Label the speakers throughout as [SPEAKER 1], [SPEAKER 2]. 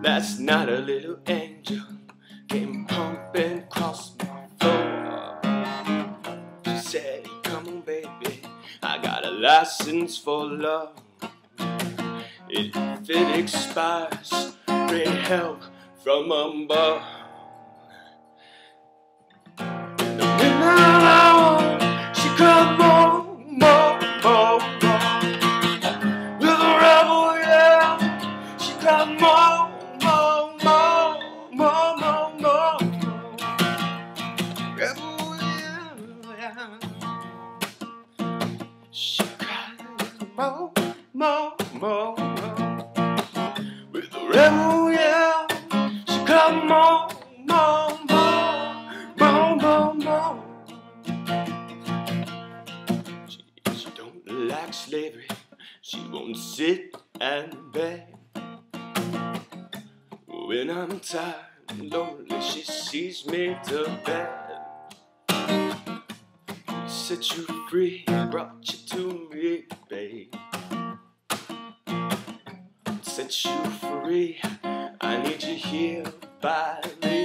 [SPEAKER 1] Last night a little angel came pumping across my floor. She said, come on baby, I got a license for love. If it expires, bring help from above. In the midnight hour, she cried more. With a rebel yell, she cried more. Rebel yell, she cried more. With a rebel yell, she cried more. She don't like slavery, she won't sit and beg. When I'm tired and lonely, she sees me to bed. Set you free, brought you to me, babe. Set you free, I need you here by me.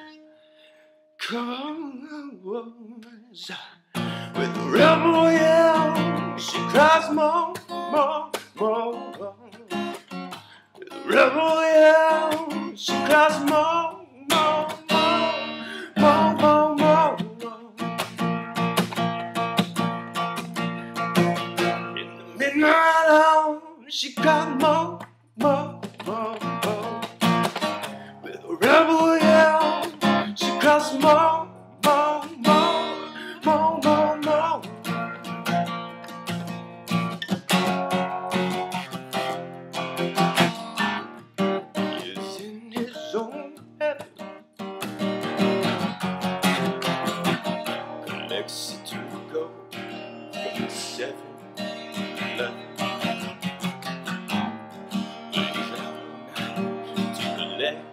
[SPEAKER 1] Come on, with a rebel yell, she cries more. With a rebel yell, she cries more. In the midnight hour, she cried more. With a rebel yell, she cries more. Collects it to go from 7-Eleven. He's out to collect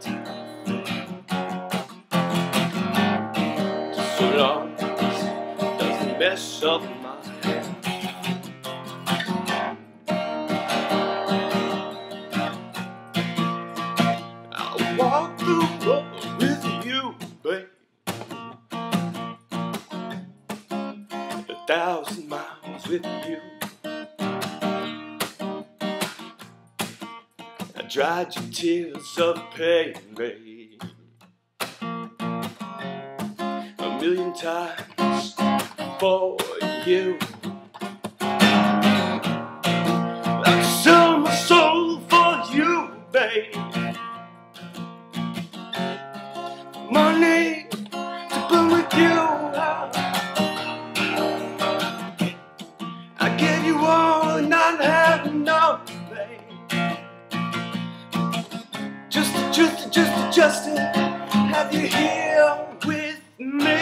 [SPEAKER 1] so long as it doesn't mess up my head. I'll walk the road with you, babe. 1,000 miles with you. I dried your tears of pain, babe, 1,000,000 times for you. I'd sell my soul for you, babe. Money to put with you. I gave you all and not have enough, babe. Just to have you here with me.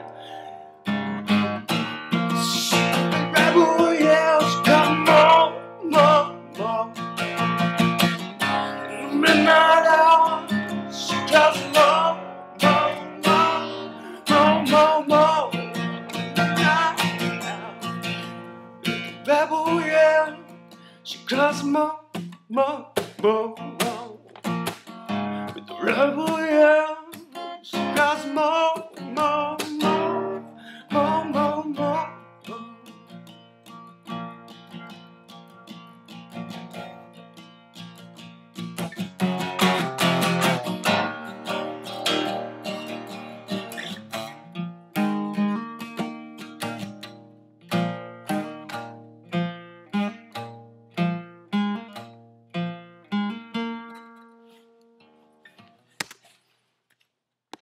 [SPEAKER 1] Rebel yells, come on. Midnight hour, she comes more. Rebel yell, she cries more. With the rebel yell, she cries more.